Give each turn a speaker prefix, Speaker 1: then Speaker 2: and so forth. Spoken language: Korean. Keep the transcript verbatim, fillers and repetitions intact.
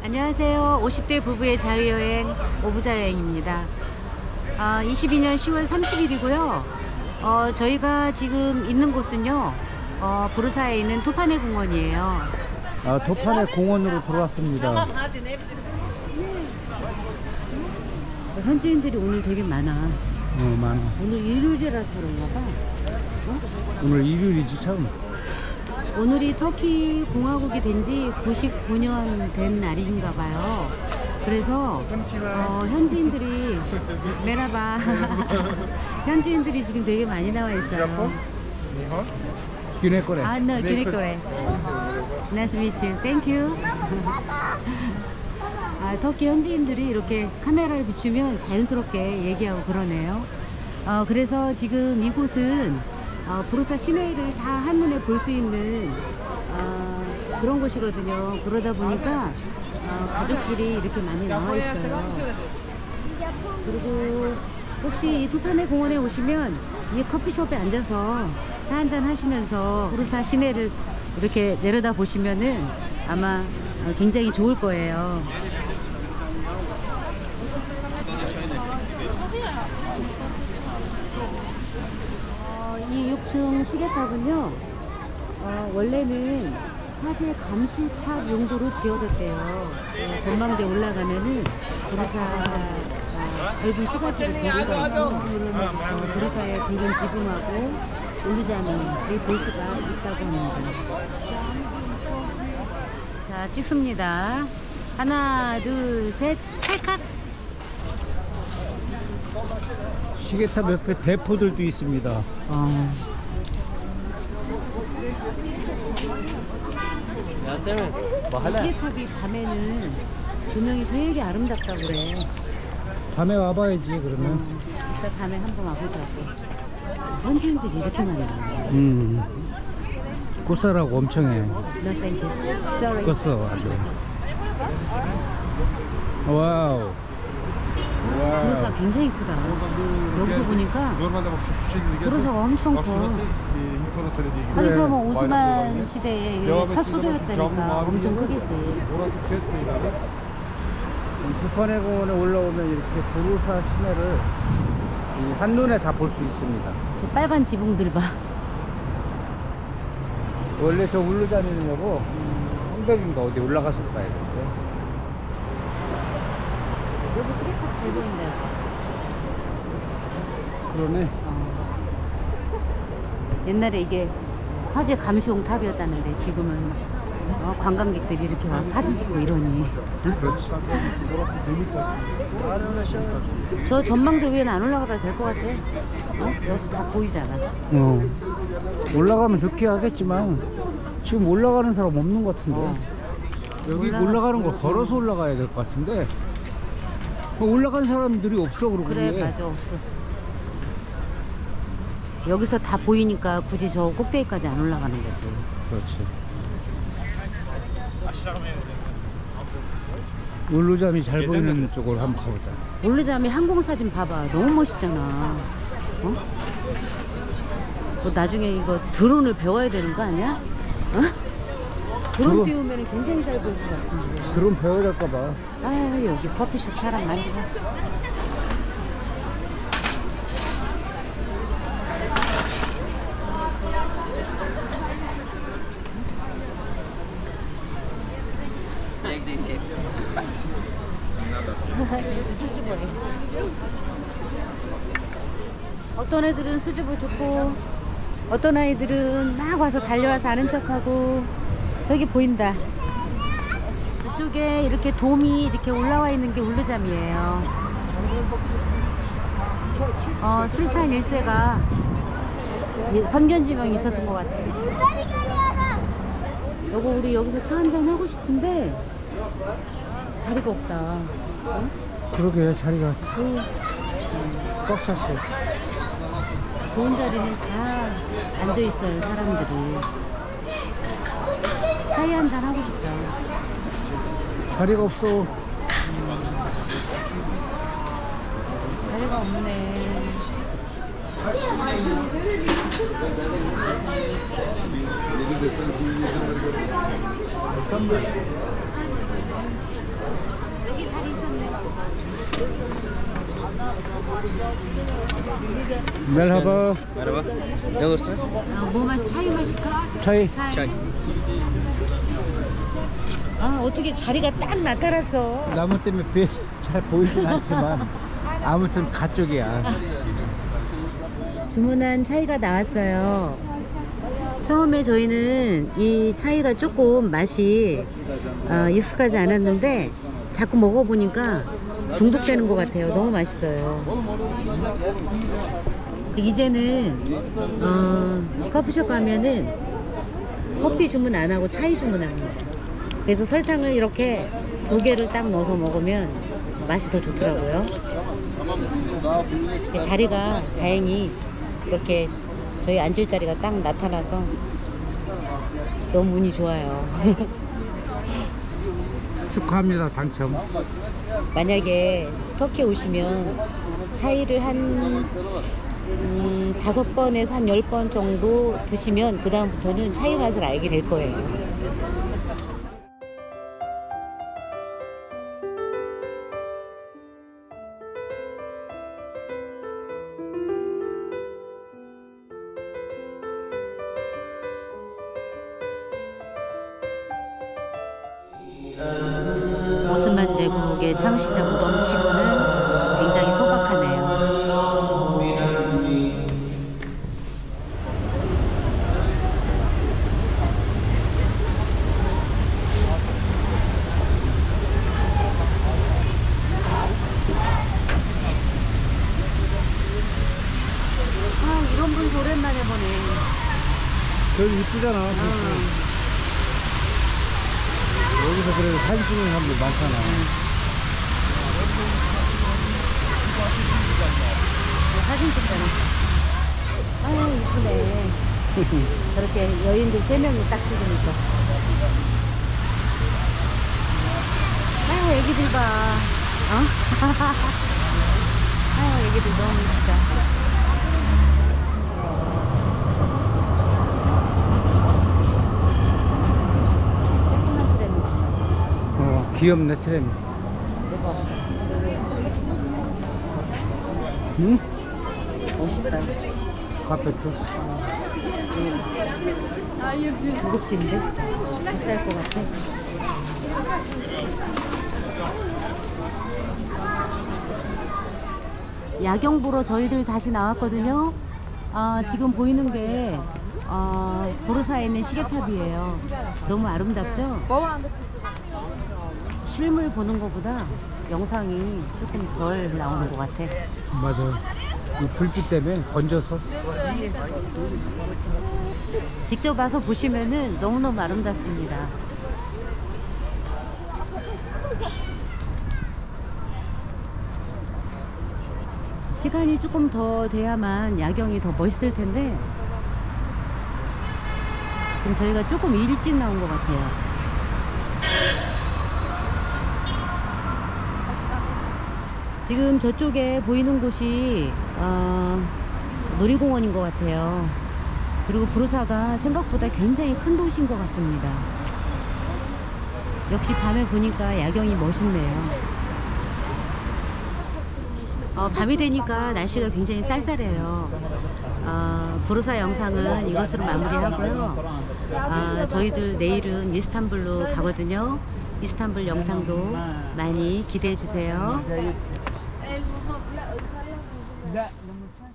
Speaker 1: 안녕하세요. 오십 대 부부의 자유여행 오부자여행입니다. 아, 이십이 년 시월 삼십일이고요. 어, 저희가 지금 있는 곳은요, 어, 부르사에 있는 토파네 공원이에요.
Speaker 2: 아, 토파네 공원으로 들어왔습니다.
Speaker 1: 현지인들이 오늘 되게 많아.
Speaker 2: 어, 많아.
Speaker 1: 오늘 일요일이라서 그런가 봐. 어?
Speaker 2: 오늘 일요일이지 참.
Speaker 1: 오늘이 터키 공화국이 된 지 구십구 년 된 날인가 봐요. 그래서 어, 현지인들이 메라바 현지인들이 지금 되게 많이 나와 있어요.
Speaker 2: 기내 거래.
Speaker 1: 아, no, 기내 거래. Nice to meet you. Thank you. 아, 터키 현지인들이 이렇게 카메라를 비추면 자연스럽게 얘기하고 그러네요. 어, 그래서 지금 이곳은 어, 부르사 시내를 다 한눈에 볼 수 있는 어, 그런 곳이거든요. 그러다 보니까 어, 가족끼리 이렇게 많이 나와 있어요. 그리고 혹시 이 토파네 공원에 오시면 이 커피숍에 앉아서 차 한잔 하시면서 부르사 시내를 이렇게 내려다 보시면은 아마 굉장히 좋을 거예요. 이 육 층 시계탑은요, 어, 원래는 화재 감시탑 용도로 지어졌대요. 어, 전망대 올라가면은 부르사 어, 넓은 시가지를 볼 수가 있고, 어, 부르사의 붉은 지붕하고 울루자미를 볼 수가 있다고 합니다. 자, 찍습니다. 하나, 둘, 셋, 찰칵!
Speaker 2: 시계탑 옆에 대포들도 있습니다.
Speaker 1: 어. 시계탑이 밤에는 조명이 되게 아름답다고 그래.
Speaker 2: 밤에 와봐야지 그러면.
Speaker 1: 음, 이따 밤에 한번 와보자고. 현지인들이 이렇게 많이 와.
Speaker 2: 음. 꽃사라고 엄청 해.
Speaker 1: No thank you. Sorry.
Speaker 2: 꽃사 아주. 와우.
Speaker 1: 부르사가 굉장히 크다. 여기서 보니까 부르사가 엄청 커. 하기서 뭐 오스만 시대의 첫 수도였다니까 엄청 크겠지.
Speaker 2: 토파네 공원에 올라오면 이렇게 부르사 시내를 한눈에 다 볼 수 있습니다.
Speaker 1: 저 빨간 지붕들 봐.
Speaker 2: 원래 저 울루자미는 여보 홍백인가 어디 올라가서 봐야 되는데.
Speaker 1: 여기 시계탑 잘 보인다.
Speaker 2: 그러네.
Speaker 1: 어. 옛날에 이게 화재 감시용 탑이었다는데 지금은 어, 관광객들이 이렇게 와서 사진 찍고 이러니.
Speaker 2: 그렇지.
Speaker 1: 저 전망대 위에는 안 올라가 봐도 될 것 같아. 어? 여기서 다 보이잖아.
Speaker 2: 어. 올라가면 좋게 하겠지만 지금 올라가는 사람 없는 것 같은데.
Speaker 1: 어.
Speaker 2: 여기
Speaker 1: 올라가-
Speaker 2: 올라가는 걸 걸어서 올라가야 될 것 같은데 올라간 사람들이 없어. 그러고
Speaker 1: 그래,
Speaker 2: 위에.
Speaker 1: 맞아, 없어. 여기서 다 보이니까 굳이 저 꼭대기까지 안 올라가는 거지.
Speaker 2: 그렇지. 울루잠이 잘 보이는 쪽으로 한번 가보자.
Speaker 1: 울루자미 항공사진 봐봐. 너무 멋있잖아. 어? 뭐 나중에 이거 드론을 배워야 되는 거 아니야? 어? 드론
Speaker 2: 드론?
Speaker 1: 띄우면 굉장히 잘 보일 것 같은데.
Speaker 2: 드론 배워야 될까봐.
Speaker 1: 아유, 여기 커피숍 사람 많다. 수줍어해. 어떤 애들은 수줍어 좋고 어떤 아이들은 막 와서 달려와서 아는 척하고. 저기 보인다. 이쪽에 이렇게 돔이 이렇게 올라와 있는 게 울루잠이에요. 어, 술탄 일 세가 선견지명이 있었던 것 같아. 여보, 우리 여기서 차 한잔 하고 싶은데 자리가 없다. 어?
Speaker 2: 그러게 자리가
Speaker 1: 그,
Speaker 2: 꽉 찼어.
Speaker 1: 좋은 자리는 다 앉아있어요, 사람들이. 차이 한잔 하고 싶다.
Speaker 2: 자리가 없어.
Speaker 1: 음. 자리가 없네.
Speaker 2: Merhaba.
Speaker 3: Merhaba. Ne alırsınız?
Speaker 1: 아, 뭐 마시, 차이 마실까?
Speaker 2: Çay.
Speaker 1: 차이.
Speaker 3: Çay.
Speaker 1: 아, 어떻게 자리가 딱 나타났어.
Speaker 2: 나무 때문에 배 잘 보이진 않지만 아무튼 가쪽이야.
Speaker 1: 주문한 차이가 나왔어요. 처음에 저희는 이 차이가 조금 맛이 어, 익숙하지 않았는데 자꾸 먹어보니까 중독되는 것 같아요. 너무 맛있어요. 이제는 어, 커피숍 가면은 커피 주문 안 하고 차이 주문합니다. 그래서 설탕을 이렇게 두 개를 딱 넣어서 먹으면 맛이 더 좋더라고요. 자리가 다행히 이렇게 저희 앉을 자리가 딱 나타나서 너무 운이 좋아요.
Speaker 2: 축하합니다, 당첨.
Speaker 1: 만약에 터키 오시면 차이를 한 음, 다섯 번에서 한 열 번 정도 드시면 그 다음부터는 차이 맛을 알게 될 거예요. 오스만 제국의 창시자 무덤치고는 굉장히 소박하네요. 아, 이런 분 오랜만에 보네.
Speaker 2: 저기 이쁘잖아. 여기서 그래도 사진 찍는 사람들 많잖아.
Speaker 1: 사진 찍잖아. 아유, 이쁘네. 저렇게 여인들 세 명이 딱 찍으니까. 아유, 애기들 봐. 어? 아유, 애기들 너무 이쁘다.
Speaker 2: 어, 귀엽네, 트램. 응?
Speaker 1: 멋있다.
Speaker 2: 카페트.
Speaker 1: 무겁진데? 비쌀 것 같아. 야경 보러 저희들 다시 나왔거든요. 아, 지금 보이는 게 어, 부르사에 있는 시계탑이에요. 너무 아름답죠? 실물 보는 것보다 영상이 조금 덜 나오는 것 같아.
Speaker 2: 맞아. 이 불빛 때문에 번져서.
Speaker 1: 직접 와서 보시면은 너무너무 아름답습니다. 시간이 조금 더 돼야만 야경이 더 멋있을 텐데 지금 저희가 조금 일찍 나온 것 같아요. 지금 저쪽에 보이는 곳이 어, 놀이공원인 것 같아요. 그리고 부르사가 생각보다 굉장히 큰 도시인 것 같습니다. 역시 밤에 보니까 야경이 멋있네요. 어, 밤이 되니까 날씨가 굉장히 쌀쌀해요. 어, 부르사 영상은 이것으로 마무리하고요. 어, 저희들 내일은 이스탄불로 가거든요. 이스탄불 영상도 많이 기대해 주세요.
Speaker 2: لا